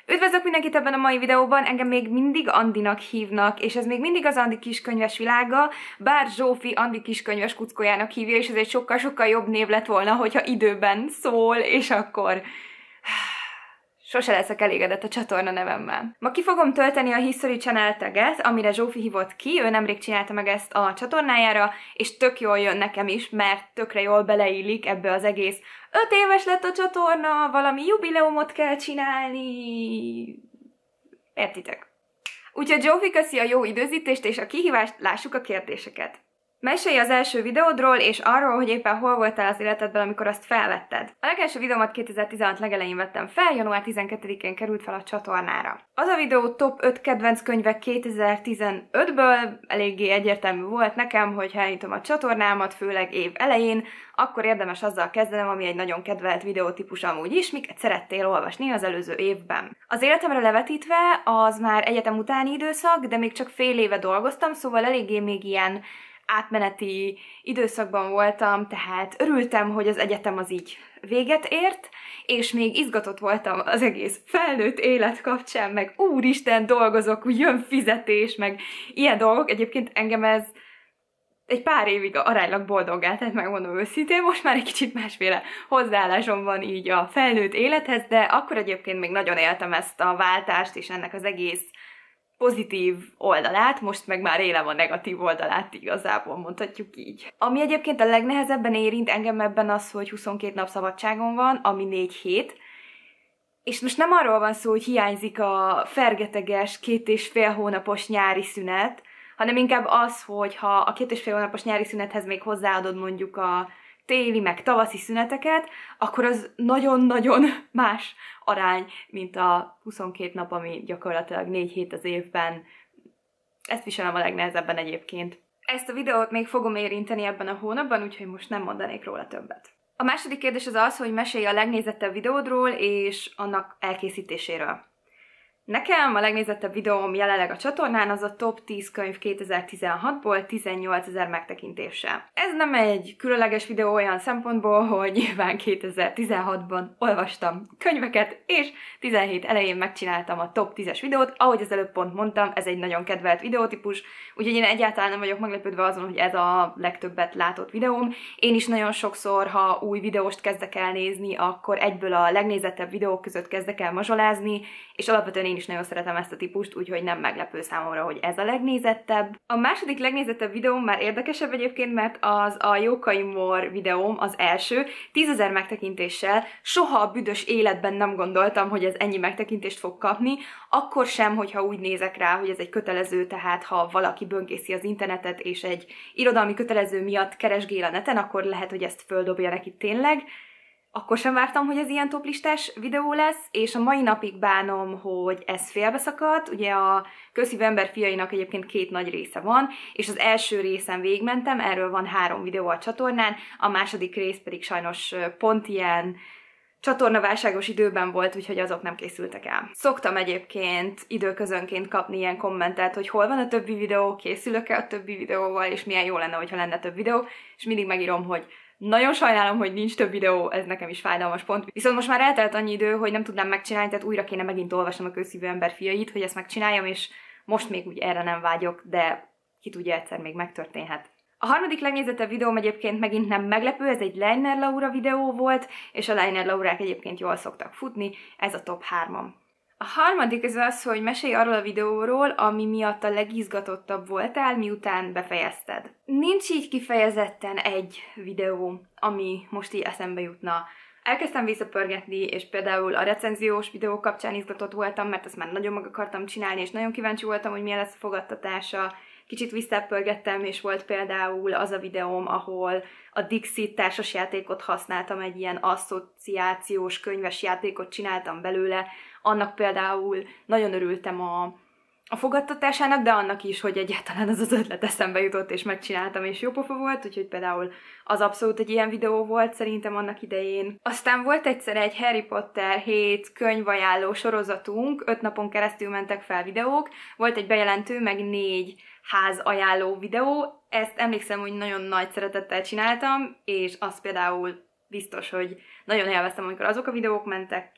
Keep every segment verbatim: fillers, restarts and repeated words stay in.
Üdvözlök mindenkit ebben a mai videóban, engem még mindig Andinak hívnak, és ez még mindig az Andi kiskönyves világa, bár Zsófi Andi kiskönyves kuckójának hívja, és ez egy sokkal-sokkal jobb név lett volna, hogyha időben szól, és akkor... Sose leszek elégedett a csatorna nevemmel. Ma ki fogom tölteni a History Channel taget, amire Zsófi hívott ki, ő nemrég csinálta meg ezt a csatornájára, és tök jól jön nekem is, mert tökre jól beleillik ebbe az egész. Öt éves lett a csatorna, valami jubileumot kell csinálni... Értitek? Úgyhogy Zsófi, köszi a jó időzítést és a kihívást, lássuk a kérdéseket. Mesélj az első videódról, és arról, hogy éppen hol voltál az életedben, amikor azt felvetted. A legelső videómat kétezer-tizenhat legelején vettem fel, január tizenkettedikén került fel a csatornára. Az a videó top öt kedvenc könyvek kétezer-tizenötből, eléggé egyértelmű volt nekem, hogy ha elnyitom a csatornámat, főleg év elején, akkor érdemes azzal kezdenem, ami egy nagyon kedvelt videótípus amúgy is, miket szerettél olvasni az előző évben. Az életemre levetítve az már egyetem utáni időszak, de még csak fél éve dolgoztam, szóval eléggé még ilyen átmeneti időszakban voltam, tehát örültem, hogy az egyetem az így véget ért, és még izgatott voltam az egész felnőtt élet kapcsán, meg úristen, dolgozok, úgy jön fizetés, meg ilyen dolgok. Egyébként engem ez egy pár évig aránylag boldoggá, tehát megmondom őszintén, most már egy kicsit másféle hozzáállásom van így a felnőtt élethez, de akkor egyébként még nagyon éltem ezt a váltást, és ennek az egész pozitív oldalát, most meg már élem a negatív oldalát, igazából mondhatjuk így. Ami egyébként a legnehezebben érint engem ebben az, hogy huszonkét nap szabadságon van, ami négy hét, és most nem arról van szó, hogy hiányzik a fergeteges, két és fél hónapos nyári szünet, hanem inkább az, hogy ha a két és fél hónapos nyári szünethez még hozzáadod mondjuk a téli, meg tavaszi szüneteket, akkor az nagyon-nagyon más arány, mint a huszonkét nap, ami gyakorlatilag négy hét az évben. Ezt viselem a legnehezebben egyébként. Ezt a videót még fogom érinteni ebben a hónapban, úgyhogy most nem mondanék róla többet. A második kérdés az az, hogy mesélj a legnézettebb videódról és annak elkészítéséről. Nekem a legnézettebb videóm jelenleg a csatornán az a top tíz könyv kétezer-tizenhatból tizennyolcezer megtekintéssel. Ez nem egy különleges videó olyan szempontból, hogy nyilván kétezer-tizenhatban olvastam könyveket, és tizenhét elején megcsináltam a top tízes videót. Ahogy az előbb pont mondtam, ez egy nagyon kedvelt videótípus, úgyhogy én egyáltalán nem vagyok meglepődve azon, hogy ez a legtöbbet látott videóm. Én is nagyon sokszor, ha új videóst kezdek el nézni, akkor egyből a legnézettebb videók között kezdek el mazsolázni, és alapvetően én is nagyon szeretem ezt a típust, úgyhogy nem meglepő számomra, hogy ez a legnézettebb. A második legnézettebb videóm már érdekesebb egyébként, mert az a Jókai Mór videóm, az első, tízezer megtekintéssel. Soha a büdös életben nem gondoltam, hogy ez ennyi megtekintést fog kapni, akkor sem, hogyha úgy nézek rá, hogy ez egy kötelező, tehát ha valaki böngészi az internetet, és egy irodalmi kötelező miatt keresgél a neten, akkor lehet, hogy ezt földobja neki tényleg. Akkor sem vártam, hogy ez ilyen toplistás videó lesz, és a mai napig bánom, hogy ez félbeszakadt. Ugye a Közhívő ember fiainak egyébként két nagy része van, és az első részen végigmentem, erről van három videó a csatornán, a második rész pedig sajnos pont ilyen csatornaválságos időben volt, úgyhogy azok nem készültek el. Szoktam egyébként időközönként kapni ilyen kommentet, hogy hol van a többi videó, készülök-e a többi videóval, és milyen jó lenne, hogyha lenne több videó, és mindig megírom, hogy nagyon sajnálom, hogy nincs több videó, ez nekem is fájdalmas pont. Viszont most már eltelt annyi idő, hogy nem tudnám megcsinálni, tehát újra kéne megint olvasnom a Közhívő ember fiait, hogy ezt megcsináljam, és most még úgy erre nem vágyok, de ki tudja, egyszer még megtörténhet. A harmadik legnézettebb videóm egyébként megint nem meglepő, ez egy Leiner Laura videó volt, és a Leiner Laurák egyébként jól szoktak futni, ez a top hármam. A harmadik az az, hogy mesélj arról a videóról, ami miatt a legizgatottabb voltál, miután befejezted. Nincs így kifejezetten egy videó, ami most így eszembe jutna. Elkezdtem visszapörgetni, és például a recenziós videó kapcsán izgatott voltam, mert azt már nagyon meg akartam csinálni, és nagyon kíváncsi voltam, hogy milyen lesz a fogadtatása. Kicsit visszapörgettem, és volt például az a videóm, ahol a Dixit társasjátékot használtam, egy ilyen asszociációs könyves játékot csináltam belőle. Annak például nagyon örültem a, a fogadtatásának, de annak is, hogy egyáltalán az az ötlet eszembe jutott, és megcsináltam, és jó pofa volt, úgyhogy például az abszolút egy ilyen videó volt szerintem annak idején. Aztán volt egyszer egy Harry Potter hét könyvajánló sorozatunk, öt napon keresztül mentek fel videók, volt egy bejelentő, meg négy ház ajánló videó, ezt emlékszem, hogy nagyon nagy szeretettel csináltam, és az például biztos, hogy nagyon élveztem, amikor azok a videók mentek,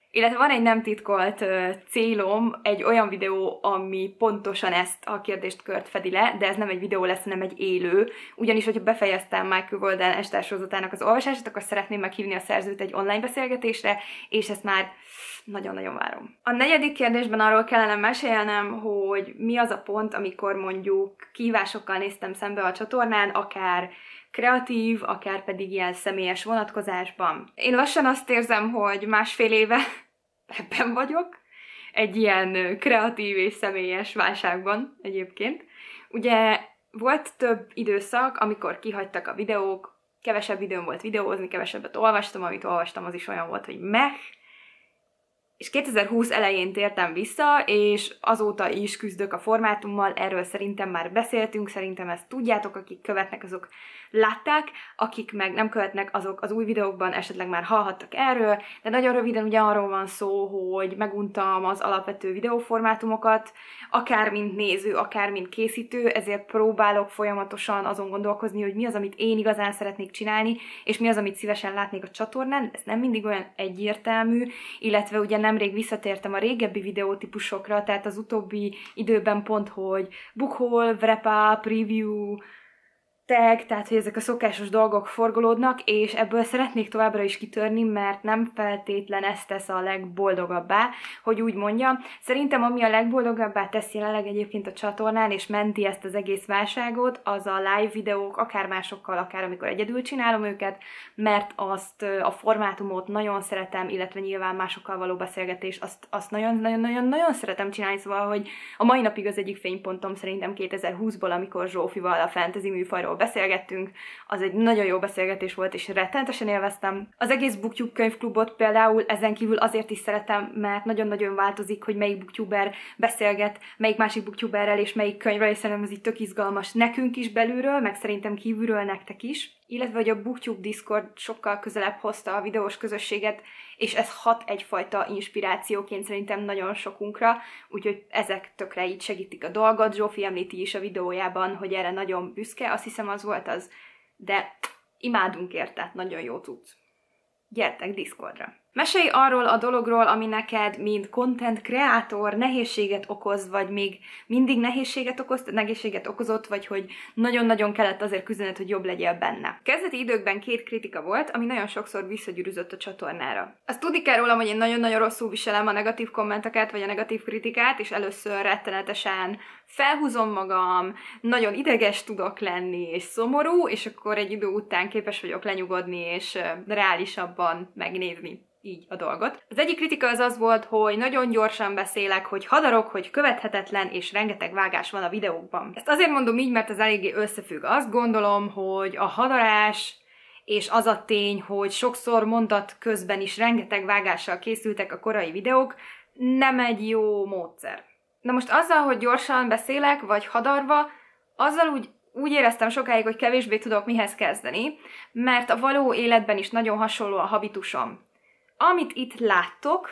Illetve van egy nem titkolt uh, célom, egy olyan videó, ami pontosan ezt a kérdéskört fedi le, de ez nem egy videó lesz, hanem egy élő. Ugyanis, hogyha befejeztem Michael Walden estárssorozatának az olvasását, akkor szeretném meghívni a szerzőt egy online beszélgetésre, és ezt már nagyon-nagyon várom. A negyedik kérdésben arról kellene mesélnem, hogy mi az a pont, amikor mondjuk kihívásokkal néztem szembe a csatornán, akár kreatív, akár pedig ilyen személyes vonatkozásban. Én lassan azt érzem, hogy másfél éve ebben vagyok, egy ilyen kreatív és személyes válságban egyébként. Ugye volt több időszak, amikor kihagytak a videók, kevesebb időm volt videózni, kevesebbet olvastam, amit olvastam, az is olyan volt, hogy meh, és kétezer-húsz elején tértem vissza, és azóta is küzdök a formátummal, erről szerintem már beszéltünk, szerintem ezt tudjátok, akik követnek, azok látták, akik meg nem követnek, azok az új videókban esetleg már hallhattak erről, de nagyon röviden ugye arról van szó, hogy meguntam az alapvető videóformátumokat, akár mint néző, akár mint készítő, ezért próbálok folyamatosan azon gondolkozni, hogy mi az, amit én igazán szeretnék csinálni, és mi az, amit szívesen látnék a csatornán, ez nem mindig olyan egyértelmű, illetve ugye nemrég visszatértem a régebbi videótípusokra, tehát az utóbbi időben pont, hogy bookhaul, wrap-up, preview, tag, tehát hogy ezek a szokásos dolgok forgolódnak, és ebből szeretnék továbbra is kitörni, mert nem feltétlen ezt tesz a legboldogabbá, hogy úgy mondjam. Szerintem ami a legboldogabbá tesz jelenleg egyébként a csatornán, és menti ezt az egész válságot, az a live videók, akár másokkal, akár amikor egyedül csinálom őket, mert azt a formátumot nagyon szeretem, illetve nyilván másokkal való beszélgetés, azt, azt nagyon-nagyon-nagyon szeretem csinálni, szóval, hogy a mai napig az egyik fénypontom szerintem kétezer-húszból, amikor Zsófival a fantasy műfajról beszélgettünk, az egy nagyon jó beszélgetés volt, és rettenetesen élveztem. Az egész BookTube könyvklubot például ezen kívül azért is szeretem, mert nagyon-nagyon változik, hogy melyik booktuber beszélget, melyik másik booktuberrel, és melyik könyvről, és szerintem ez így tök izgalmas nekünk is belülről, meg szerintem kívülről nektek is. Illetve, hogy a BookTube Discord sokkal közelebb hozta a videós közösséget, és ez hat egyfajta inspirációként szerintem nagyon sokunkra, úgyhogy ezek tökre így segítik a dolgot. Zsófi említi is a videójában, hogy erre nagyon büszke, azt hiszem az volt az, de imádunk érte, nagyon jó cucc. Gyertek Discordra! Mesélj arról a dologról, ami neked, mint content kreátor nehézséget okoz, vagy még mindig nehézséget okoz, nehézséget okozott, vagy hogy nagyon-nagyon kellett azért küzdened, hogy jobb legyél benne. Kezdeti időkben két kritika volt, ami nagyon sokszor visszagyűrűzött a csatornára. Azt tudni kell rólam, hogy én nagyon-nagyon rosszul viselem a negatív kommenteket, vagy a negatív kritikát, és először rettenetesen felhúzom magam, nagyon ideges tudok lenni, és szomorú, és akkor egy idő után képes vagyok lenyugodni, és reálisabban megnézni így a dolgot. Az egyik kritika az az volt, hogy nagyon gyorsan beszélek, hogy hadarok, hogy követhetetlen, és rengeteg vágás van a videókban. Ezt azért mondom így, mert ez eléggé összefügg. Azt gondolom, hogy a hadarás és az a tény, hogy sokszor mondat közben is rengeteg vágással készültek a korai videók, nem egy jó módszer. Na most azzal, hogy gyorsan beszélek, vagy hadarva, azzal úgy Úgy éreztem sokáig, hogy kevésbé tudok mihez kezdeni, mert a való életben is nagyon hasonló a habitusom. Amit itt láttok,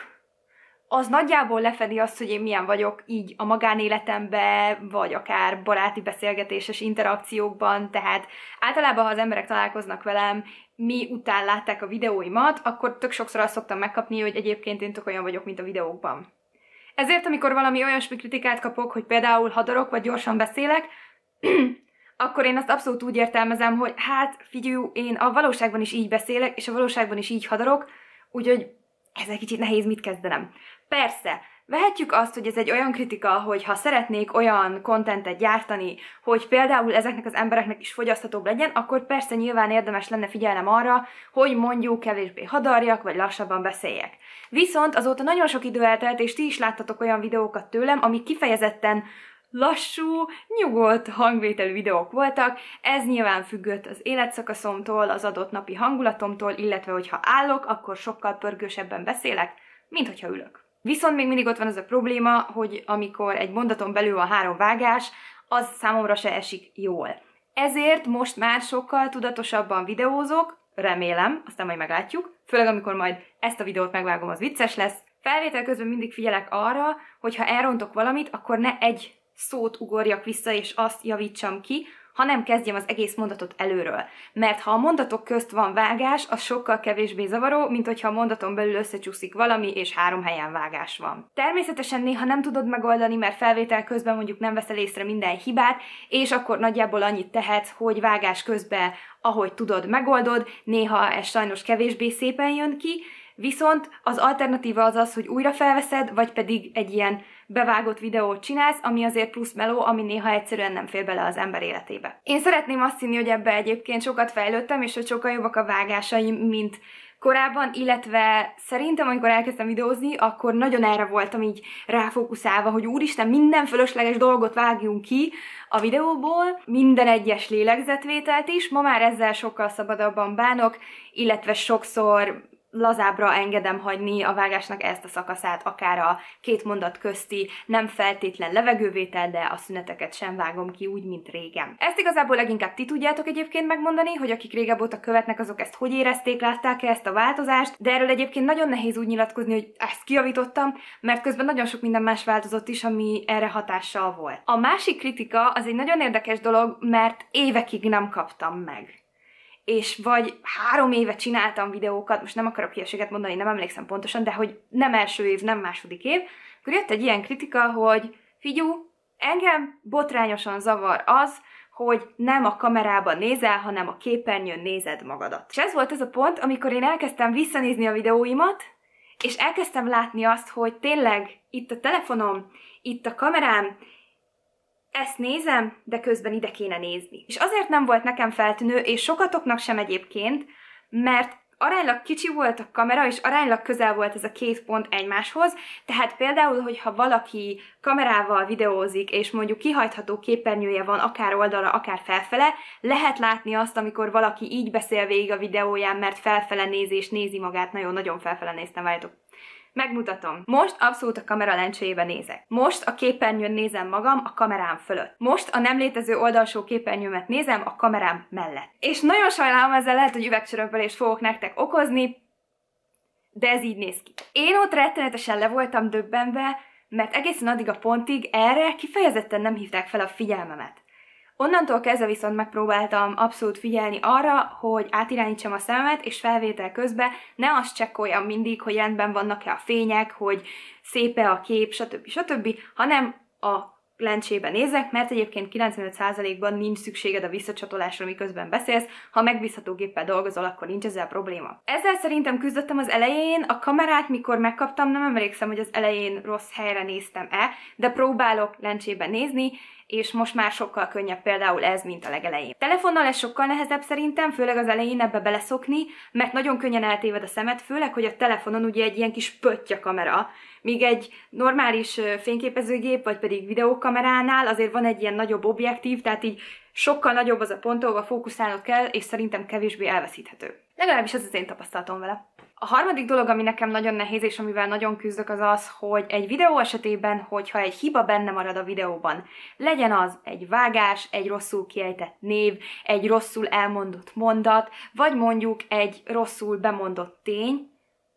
az nagyjából lefedi azt, hogy én milyen vagyok így a magánéletemben, vagy akár baráti beszélgetéses interakciókban, tehát általában, ha az emberek találkoznak velem, mi után látták a videóimat, akkor tök sokszor azt szoktam megkapni, hogy egyébként én tök olyan vagyok, mint a videókban. Ezért, amikor valami olyasmi kritikát kapok, hogy például hadarok, vagy gyorsan beszélek, akkor én azt abszolút úgy értelmezem, hogy hát figyelj, én a valóságban is így beszélek, és a valóságban is így hadarok, úgyhogy ez egy kicsit nehéz mit kezdenem. Persze, vehetjük azt, hogy ez egy olyan kritika, hogy ha szeretnék olyan kontentet gyártani, hogy például ezeknek az embereknek is fogyaszthatóbb legyen, akkor persze nyilván érdemes lenne figyelnem arra, hogy mondjuk kevésbé hadarjak, vagy lassabban beszéljek. Viszont azóta nagyon sok idő eltelt, és ti is láttatok olyan videókat tőlem, amik kifejezetten lassú, nyugodt hangvételű videók voltak, ez nyilván függött az életszakaszomtól, az adott napi hangulatomtól, illetve hogyha állok, akkor sokkal pörgősebben beszélek, mint hogyha ülök. Viszont még mindig ott van az a probléma, hogy amikor egy mondaton belül van három vágás, az számomra se esik jól. Ezért most már sokkal tudatosabban videózok, remélem, aztán majd meglátjuk, főleg amikor majd ezt a videót megvágom, az vicces lesz. Felvétel közben mindig figyelek arra, hogy ha elrontok valamit, akkor ne egy szót ugorjak vissza, és azt javítsam ki, hanem kezdjem az egész mondatot előről. Mert ha a mondatok közt van vágás, az sokkal kevésbé zavaró, mint hogyha a mondaton belül összecsúszik valami, és három helyen vágás van. Természetesen néha nem tudod megoldani, mert felvétel közben mondjuk nem veszel észre minden hibát, és akkor nagyjából annyit tehetsz, hogy vágás közben, ahogy tudod, megoldod, néha ez sajnos kevésbé szépen jön ki, viszont az alternatíva az az, hogy újra felveszed, vagy pedig egy ilyen bevágott videót csinálsz, ami azért plusz meló, ami néha egyszerűen nem fér bele az ember életébe. Én szeretném azt hinni, hogy ebbe egyébként sokat fejlődtem, és hogy sokkal jobbak a vágásaim, mint korábban, illetve szerintem, amikor elkezdtem videózni, akkor nagyon erre voltam így ráfókuszálva, hogy úristen, minden fölösleges dolgot vágjunk ki a videóból, minden egyes lélegzetvételt is, ma már ezzel sokkal szabadabban bánok, illetve sokszor lazábbra engedem hagyni a vágásnak ezt a szakaszát, akár a két mondat közti nem feltétlen levegővétel, de a szüneteket sem vágom ki úgy, mint régen. Ezt igazából leginkább ti tudjátok egyébként megmondani, hogy akik régebb óta követnek, azok ezt hogy érezték, látták-e ezt a változást, de erről egyébként nagyon nehéz úgy nyilatkozni, hogy ezt kijavítottam, mert közben nagyon sok minden más változott is, ami erre hatással volt. A másik kritika az egy nagyon érdekes dolog, mert évekig nem kaptam meg. És vagy három éve csináltam videókat, most nem akarok hülyeséget mondani, nem emlékszem pontosan, de hogy nem első év, nem második év, akkor jött egy ilyen kritika, hogy figyú, engem botrányosan zavar az, hogy nem a kamerában nézel, hanem a képernyőn nézed magadat. És ez volt az a pont, amikor én elkezdtem visszanézni a videóimat, és elkezdtem látni azt, hogy tényleg itt a telefonom, itt a kamerám, ezt nézem, de közben ide kéne nézni. És azért nem volt nekem feltűnő, és sokatoknak sem egyébként, mert aránylag kicsi volt a kamera, és aránylag közel volt ez a két pont egymáshoz, tehát például, hogyha valaki kamerával videózik, és mondjuk kihajtható képernyője van akár oldalra, akár felfele, lehet látni azt, amikor valaki így beszél végig a videóján, mert felfele nézi, és nézi magát, nagyon-nagyon felfele néztem, várjátok. Megmutatom. Most abszolút a kamera lencséjébe nézek. Most a képernyőn nézem magam a kamerám fölött. Most a nem létező oldalsó képernyőmet nézem a kamerám mellett. És nagyon sajnálom, ezzel lehet, hogy üvegcsörömpölést fogok nektek okozni, de ez így néz ki. Én ott rettenetesen le voltam döbbenve, mert egészen addig a pontig erre kifejezetten nem hívták fel a figyelmemet. Onnantól kezdve viszont megpróbáltam abszolút figyelni arra, hogy átirányítsam a szememet, és felvétel közben ne azt csekkoljam mindig, hogy rendben vannak-e a fények, hogy szép-e a kép, stb. stb., hanem a lencsében nézek, mert egyébként kilencvenöt százalékban nincs szükséged a visszacsatolásra, miközben beszélsz, ha megbízható géppel dolgozol, akkor nincs ezzel probléma. Ezzel szerintem küzdöttem az elején, a kamerát mikor megkaptam, nem emlékszem, hogy az elején rossz helyre néztem-e, de próbálok lencsében nézni, és most már sokkal könnyebb például ez, mint a legelején. Telefonnal ez sokkal nehezebb szerintem, főleg az elején ebbe beleszokni, mert nagyon könnyen eltéved a szemed, főleg, hogy a telefonon ugye egy ilyen kis pötty kamera, míg egy normális fényképezőgép, vagy pedig videókameránál azért van egy ilyen nagyobb objektív, tehát így sokkal nagyobb az a pont, ahova fókuszálnod kell, és szerintem kevésbé elveszíthető. Legalábbis ez az én tapasztalatom vele. A harmadik dolog, ami nekem nagyon nehéz, és amivel nagyon küzdök, az az, hogy egy videó esetében, hogyha egy hiba benne marad a videóban, legyen az egy vágás, egy rosszul kiejtett név, egy rosszul elmondott mondat, vagy mondjuk egy rosszul bemondott tény,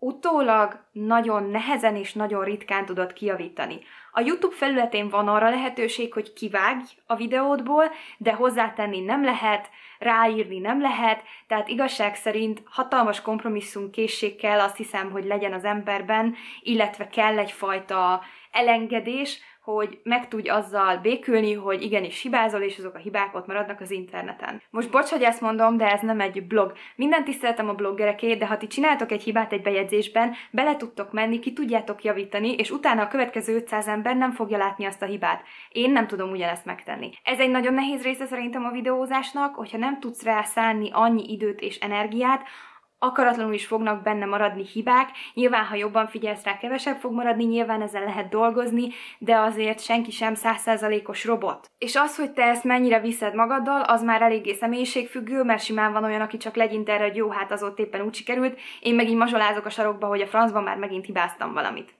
utólag nagyon nehezen és nagyon ritkán tudod kijavítani. A YouTube felületén van arra lehetőség, hogy kivágj a videódból, de hozzátenni nem lehet, ráírni nem lehet, tehát igazság szerint hatalmas kompromisszumkészség kell, azt hiszem, hogy legyen az emberben, illetve kell egyfajta elengedés, hogy meg tudj azzal békülni, hogy igenis hibázol, és azok a hibák ott maradnak az interneten. Most bocs, hogy ezt mondom, de ez nem egy blog. Minden tiszteletem a bloggerekét, de ha ti csináltok egy hibát egy bejegyzésben, bele tudtok menni, ki tudjátok javítani, és utána a következő ötszáz ember nem fogja látni azt a hibát. Én nem tudom ugyanezt megtenni. Ez egy nagyon nehéz része szerintem a videózásnak, hogyha nem tudsz rá szánni annyi időt és energiát, akaratlanul is fognak benne maradni hibák, nyilván ha jobban figyelsz rá, kevesebb fog maradni, nyilván ezzel lehet dolgozni, de azért senki sem száz százalékos robot. És az, hogy te ezt mennyire viszed magaddal, az már eléggé személyiségfüggő, mert simán van olyan, aki csak legyint erre, hogy jó, hát az ott éppen úgy sikerült, én meg így mazsolázok a sarokba, hogy a francban már megint hibáztam valamit.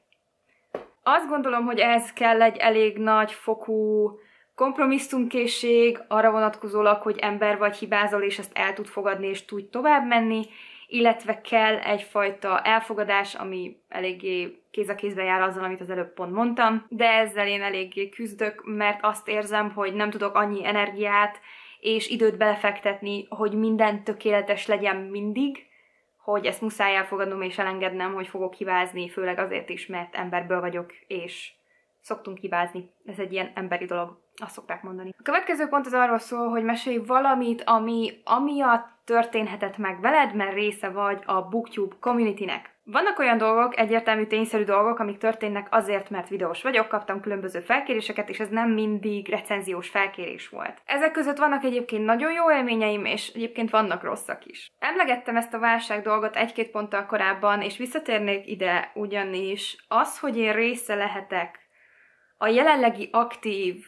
Azt gondolom, hogy ez kell egy elég nagy fokú kompromisszumkészség, arra vonatkozólag, hogy ember vagy, hibázol, és ezt el tud fogadni, és tudj tovább menni, illetve kell egyfajta elfogadás, ami eléggé kéz a kézbe jár azzal, amit az előbb pont mondtam, de ezzel én eléggé küzdök, mert azt érzem, hogy nem tudok annyi energiát és időt belefektetni, hogy minden tökéletes legyen mindig, hogy ezt muszáj elfogadnom és elengednem, hogy fogok hibázni, főleg azért is, mert emberből vagyok, és szoktunk hibázni. Ez egy ilyen emberi dolog, azt szokták mondani. A következő pont az arról szól, hogy mesélj valamit, ami amiatt történhetett meg veled, mert része vagy a BookTube communitynek. Vannak olyan dolgok, egyértelmű tényszerű dolgok, amik történnek azért, mert videós vagyok, kaptam különböző felkéréseket, és ez nem mindig recenziós felkérés volt. Ezek között vannak egyébként nagyon jó élményeim, és egyébként vannak rosszak is. Emlegettem ezt a válság dolgot egy-két ponttal korábban, és visszatérnék ide, ugyanis az, hogy én része lehetek a jelenlegi aktív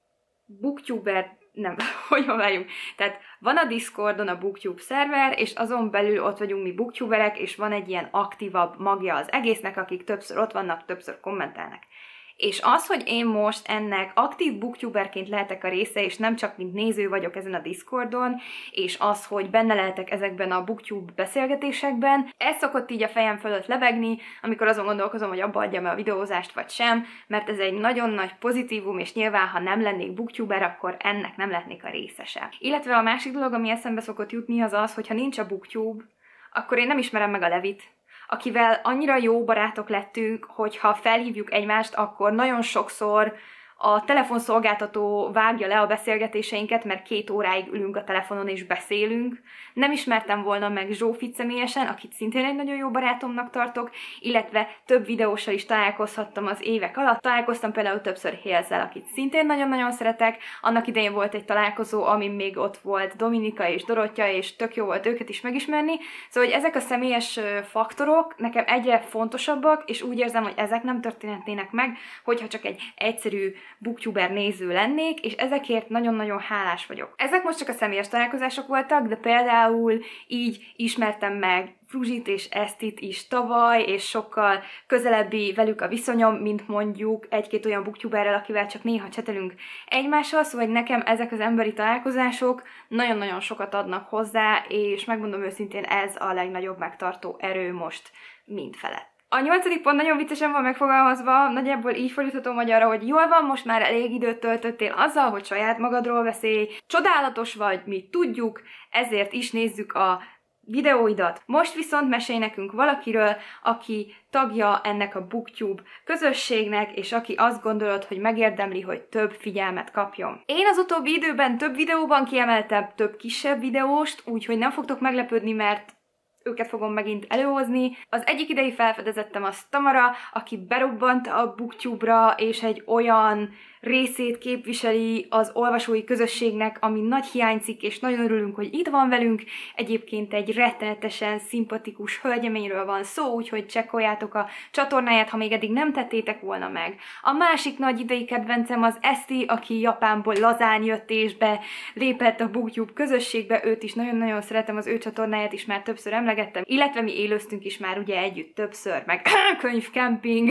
booktuber, nem, hogy várjunk. Tehát van a Discordon a BookTube szerver, és azon belül ott vagyunk mi booktuberek, és van egy ilyen aktívabb magja az egésznek, akik többször ott vannak, többször kommentelnek. És az, hogy én most ennek aktív booktuberként lehetek a része, és nem csak mint néző vagyok ezen a Discordon, és az, hogy benne lehetek ezekben a BookTube beszélgetésekben, ez szokott így a fejem fölött lebegni, amikor azon gondolkozom, hogy abba adjam a videózást vagy sem, mert ez egy nagyon nagy pozitívum, és nyilván, ha nem lennék booktuber, akkor ennek nem lehetnék a részese. Illetve a másik dolog, ami eszembe szokott jutni, az az, hogy ha nincs a BookTube, akkor én nem ismerem meg a Levit, akivel annyira jó barátok lettünk, hogy ha felhívjuk egymást, akkor nagyon sokszor a telefonszolgáltató vágja le a beszélgetéseinket, mert két óráig ülünk a telefonon és beszélünk. Nem ismertem volna meg Zsófit személyesen, akit szintén egy nagyon jó barátomnak tartok, illetve több videóssal is találkozhattam az évek alatt. Találkoztam például többször Hélzel, akit szintén nagyon-nagyon szeretek. Annak idején volt egy találkozó, amin még ott volt Dominika és Dorottya, és tök jó volt őket is megismerni. Szóval, hogy ezek a személyes faktorok nekem egyre fontosabbak, és úgy érzem, hogy ezek nem történhetnének meg, hogyha csak egy egyszerű booktuber néző lennék, és ezekért nagyon-nagyon hálás vagyok. Ezek most csak a személyes találkozások voltak, de például így ismertem meg Fruzsit és Esztit is tavaly, és sokkal közelebbi velük a viszonyom, mint mondjuk egy-két olyan booktuberrel, akivel csak néha csetelünk egymással, szóval nekem ezek az emberi találkozások nagyon-nagyon sokat adnak hozzá, és megmondom őszintén, ez a legnagyobb megtartó erő most mindfelett. A nyolcadik pont nagyon viccesen van megfogalmazva, nagyjából így fordíthatom magyarra, hogy jól van, most már elég időt töltöttél azzal, hogy saját magadról beszélj, csodálatos vagy, mi tudjuk, ezért is nézzük a videóidat. Most viszont mesélj nekünk valakiről, aki tagja ennek a BookTube közösségnek, és aki azt gondolod, hogy megérdemli, hogy több figyelmet kapjon. Én az utóbbi időben több videóban kiemeltem több kisebb videóst, úgyhogy nem fogtok meglepődni, mert őket fogom megint előhozni. Az egyik idei felfedezettem az Tamara, aki berobbant a BookTube-ra, és egy olyan részét képviseli az olvasói közösségnek, ami nagy hiányzik, és nagyon örülünk, hogy itt van velünk. Egyébként egy rettenetesen szimpatikus hölgyeményről van szó, úgyhogy csekkoljátok a csatornáját, ha még eddig nem tettétek volna meg. A másik nagy idei kedvencem az Eszti, aki Japánból lazán jött és be lépett a BookTube közösségbe, őt is nagyon-nagyon szeretem, az ő csatornáját is már többször emlegettem, illetve mi élőztünk is már ugye együtt többször, meg könyvkemping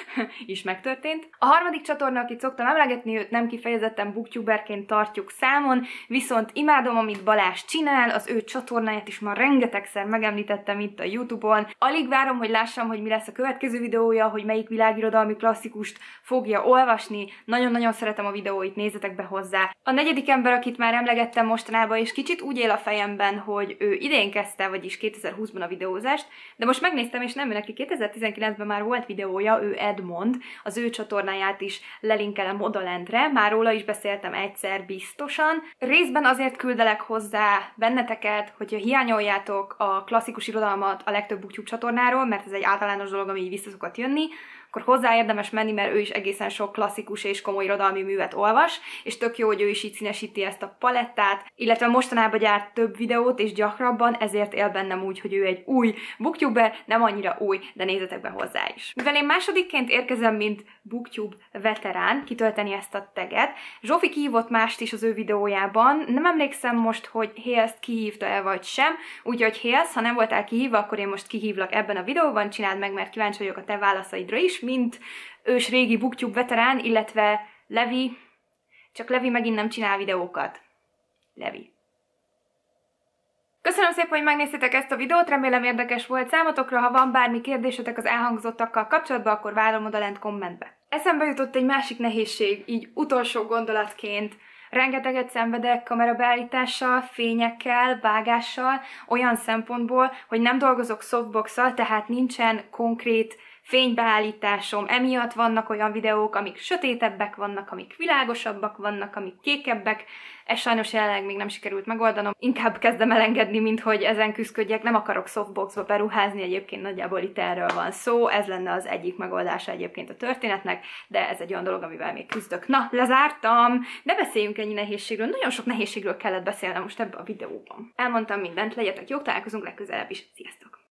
is megtörtént. A harmadik csatorna, akit szoktam emlegetni, őt nem kifejezetten booktuberként tartjuk számon, viszont imádom, amit Balázs csinál, az ő csatornáját is már rengetegszer megemlítettem itt a YouTube-on. Alig várom, hogy lássam, hogy mi lesz a következő videója, hogy melyik világirodalmi klasszikust fogja olvasni. Nagyon-nagyon szeretem a videóit, nézzetek be hozzá. A negyedik ember, akit már emlegettem mostanában, és kicsit úgy él a fejemben, hogy ő idén kezdte, vagyis kétezer-húszban a videózást, de most megnéztem, és nem, ő neki kétezer-tizenkilencben már volt videója, ő Edmond, az ő csatornáját is lelinkelem odalentre, már róla is beszéltem egyszer biztosan. Részben azért küldelek hozzá benneteket, hogyha hiányoljátok a klasszikus irodalmat a legtöbb BookTube csatornáról, mert ez egy általános dolog, ami így vissza szokott jönni, akkor hozzá érdemes menni, mert ő is egészen sok klasszikus és komoly irodalmi művet olvas, és tök jó, hogy ő is így színesíti ezt a palettát, illetve mostanában gyárt több videót, és gyakrabban, ezért él bennem úgy, hogy ő egy új booktuber, nem annyira új, de nézzetek be hozzá is. Mivel én másodikként érkezem, mint BookTube veterán, kitölteni ezt a taget, Zsófi kihívott mást is az ő videójában, nem emlékszem most, hogy Hélzt kihívta el vagy sem, úgyhogy Hélsz, ha nem voltál kihívva, akkor én most kihívlak ebben a videóban, csináld meg, mert kíváncsi vagyok a te válaszaidra is, mint ős régi BookTube veterán, illetve Levi, csak Levi megint nem csinál videókat. Levi. Köszönöm szépen, hogy megnéztétek ezt a videót, remélem érdekes volt számotokra, ha van bármi kérdésetek az elhangzottakkal kapcsolatban, akkor várom oda lent kommentbe. Eszembe jutott egy másik nehézség, így utolsó gondolatként, Rengeteget szenvedek kamerabeállítással, fényekkel, vágással, olyan szempontból, hogy nem dolgozok softbox-szal, tehát nincsen konkrét fénybeállításom. Emiatt vannak olyan videók, amik sötétebbek vannak, amik világosabbak vannak, amik kékebbek. Ez sajnos jelenleg még nem sikerült megoldanom. Inkább kezdem elengedni, mint hogy ezen küzdködjek. Nem akarok softboxba beruházni, egyébként nagyjából itt erről van szó. Ez lenne az egyik megoldása egyébként a történetnek, de ez egy olyan dolog, amivel még küzdök. Na, lezártam! De beszéljünk ennyi nehézségről. Nagyon sok nehézségről kellett beszélnem most ebben a videóban. Elmondtam mindent, legyetek jók, találkozunk legközelebb is. Sziasztok!